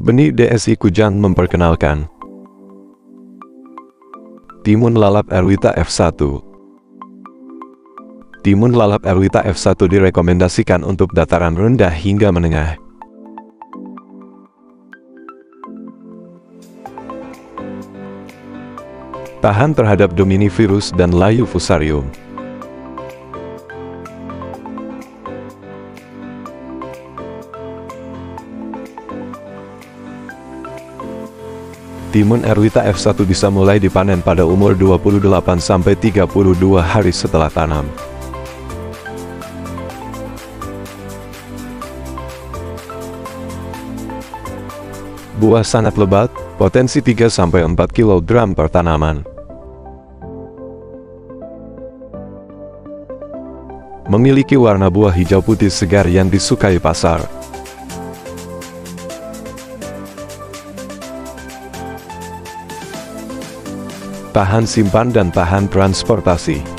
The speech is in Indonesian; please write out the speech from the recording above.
Benih DSI Kujang memperkenalkan Timun lalap Erwita F1. Timun lalap Erwita F1 direkomendasikan untuk dataran rendah hingga menengah. Tahan terhadap Domini virus dan layu fusarium. Timun Erwita F1 bisa mulai dipanen pada umur 28-32 hari setelah tanam. Buah sangat lebat, potensi 3-4 kg per tanaman. Memiliki warna buah hijau putih segar yang disukai pasar. Tahan simpan dan tahan transportasi.